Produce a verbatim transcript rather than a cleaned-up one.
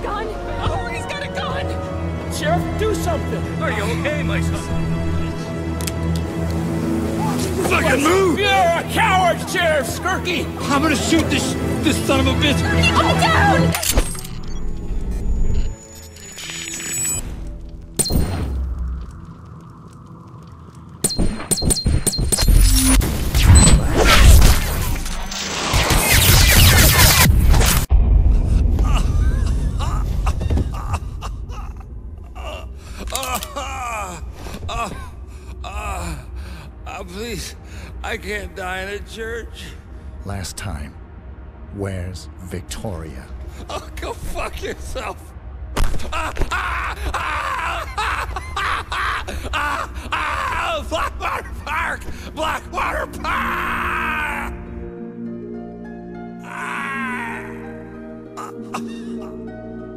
gun? Oh, he's got a gun! Sheriff, do something! Are you okay, my son? Fucking move! You're a coward, Sheriff Skurky! I'm gonna shoot this this son of a bitch! Skurky, calm down! Please, I can't die in a church. Last time, where's Victoria? Oh, go fuck yourself. Ah, ah, ah, ah, ah, ah, Blackwater Park! Blackwater Park! Ah.